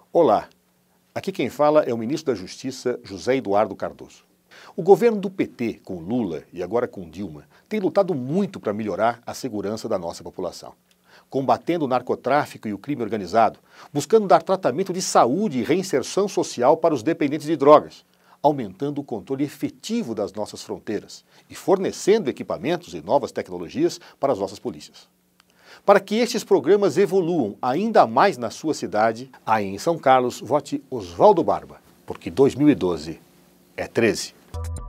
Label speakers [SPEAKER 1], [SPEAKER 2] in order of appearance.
[SPEAKER 1] Olá, aqui quem fala é o ministro da Justiça, José Eduardo Cardoso. O governo do PT, com Lula e agora com Dilma, tem lutado muito para melhorar a segurança da nossa população, combatendo o narcotráfico e o crime organizado, buscando dar tratamento de saúde e reinserção social para os dependentes de drogas, aumentando o controle efetivo das nossas fronteiras e fornecendo equipamentos e novas tecnologias para as nossas polícias. Para que estes programas evoluam ainda mais na sua cidade, aí em São Carlos, vote Oswaldo Barba, porque 2012 é 13.